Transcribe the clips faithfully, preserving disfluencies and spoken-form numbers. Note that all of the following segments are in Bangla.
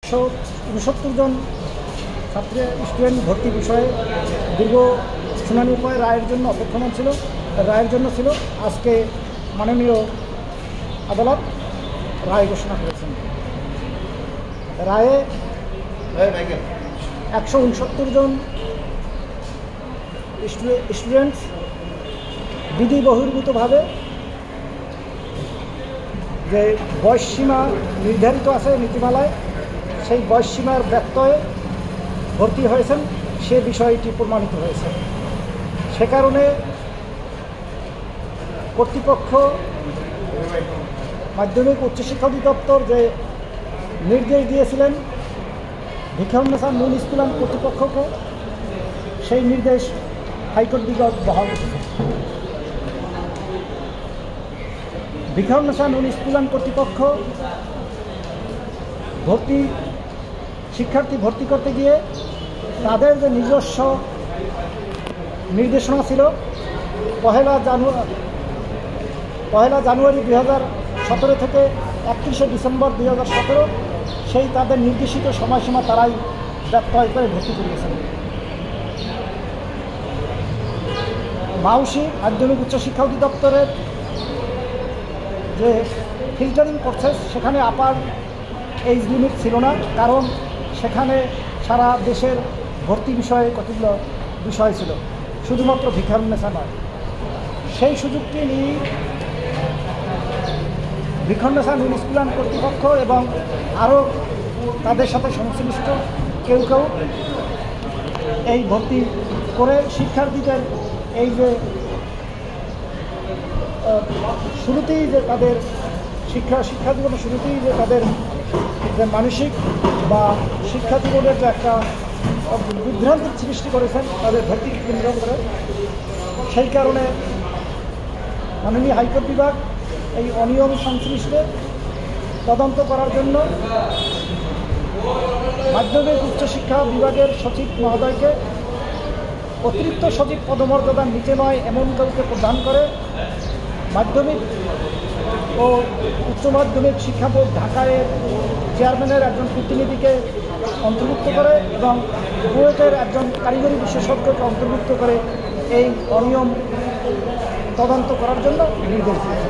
একশো উনসত্তর জন ছাত্র স্টুডেন্ট ভর্তি বিষয়ে দীর্ঘ শুনানির পরে রায়ের জন্য অপেক্ষমান ছিল। রায়ের জন্য ছিল আজকে মাননীয় আদালত রায় ঘোষণা করেছেন। রায়ে একশো উনসত্তর জন স্টুডেন্টস বিধি বহির্ভূতভাবে যে বয়সসীমা নির্ধারিত আছে নীতিমালায়, সেই বয়সসীমার ব্যত্যয়ে ভর্তি হয়েছেন সে বিষয়টি প্রমাণিত হয়েছে। সে কারণে কর্তৃপক্ষ মাধ্যমিক উচ্চশিক্ষা অধিদপ্তর যে নির্দেশ দিয়েছিলেন ভিকারুন্নেসা নুন স্কুল অ্যান্ড কর্তৃপক্ষকে, সেই নির্দেশ হাইকোর্ট বিভাগ বহাল রেখেছে। ভিকারুন্নেসা নুন স্কুল অ্যান্ড কর্তৃপক্ষ ভর্তি শিক্ষার্থী ভর্তি করতে গিয়ে তাদের যে নিজস্ব নির্দেশনা ছিল পহেলা জানুয়ারি পহেলা জানুয়ারি দুই হাজার সতেরো থেকে একত্রিশে ডিসেম্বর দুই হাজার সতেরো সেই তাদের নির্দেশিত সময়সীমা তারাই ব্যত্যয় করে ভর্তি করিয়েছেন। মাউসি মাধ্যমিক উচ্চশিক্ষা অধিদপ্তরের যে ফিল্টারিং প্রসেস সেখানে আপার এইজ লিমিট ছিল না, কারণ সেখানে সারা দেশের ভর্তি বিষয়ে কতগুলো বিষয় ছিল, শুধুমাত্র ভিকারুন্নেসা নয়। সেই সুযোগটি নিয়ে ভিকারুন্নেসা নুন স্কুল অ্যান্ড কর্তৃপক্ষ এবং আরও তাদের সাথে সংশ্লিষ্ট কেউ কেউ এই ভর্তি করে শিক্ষার্থীদের এই যে শুরুতেই যে তাদের শিক্ষা শিক্ষা জীবনের শুরুতেই যে তাদের যে মানসিক বা শিক্ষা জীবনের যে একটা বিভ্রান্তির সৃষ্টি করেছেন তাদের ভর্তি কেন্দ্র করে, সেই কারণে মাননীয় হাইকোর্ট বিভাগ এই অনিয়ম সংশ্লিষ্ট তদন্ত করার জন্য মাধ্যমিক উচ্চশিক্ষা বিভাগের সচিব মহোদয়কে অতিরিক্ত সচিব পদমর্যাদার নিচে নয় এমন কাউকে প্রদান করে মাধ্যমিক ও উচ্চ মাধ্যমিক শিক্ষা বোর্ড ঢাকায় চেয়ারম্যানের একজন প্রতিনিধিকে অন্তর্ভুক্ত করে এবং বুয়েটের একজন কারিগরি বিশেষজ্ঞকে অন্তর্ভুক্ত করে এই অনিয়ম তদন্ত করার জন্য নির্দেশ দিয়েছে।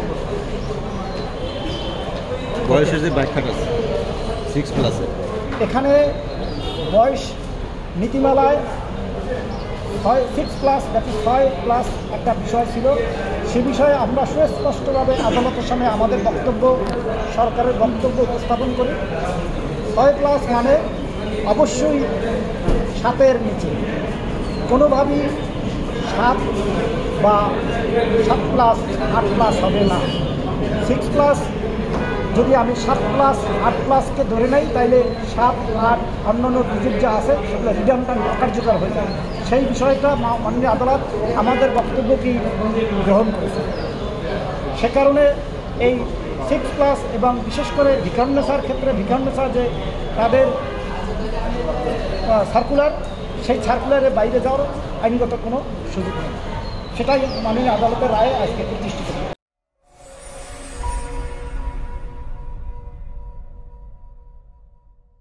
বয়সের যে ব্যাখ্যাটা সিক্স প্লাসে এখানে বয়স নীতিমালায় ছয় সিক্স প্লাস দ্যাট ইজ ছয় প্লাস একটা বিষয় ছিল, সে বিষয়ে আমরা সুস্পষ্টভাবে আদালতের সামনে আমাদের বক্তব্য সরকারের বক্তব্য উপস্থাপন করি। ছয় প্লাস মানে অবশ্যই সাতের নিচে, কোনোভাবেই সাত বা সাত প্লাস আট প্লাস হবে না। সিক্স প্লাস যদি আমি সাত প্লাস আট প্লাসকে ধরে নেই তাইলে সাত আট অন্যান্য ডিজিট যা আছে সেগুলো রিডান্ডেন্ট অকার্যকর হয়ে যায়। সেই বিষয়টা মাননীয় আদালত আমাদের বক্তব্যকেই গ্রহণ করেছে। সে কারণে এই সিক্স প্লাস এবং বিশেষ করে ভিকারুন্নেসার ক্ষেত্রে ভিকারুন্নেসা যে তাদের সার্কুলার, সেই সার্কুলারের বাইরে যাওয়ার আইনগত কোনো সুযোগ নেই, সেটাই মাননীয় আদালতের রায়ে আজকে প্রতিষ্ঠিত।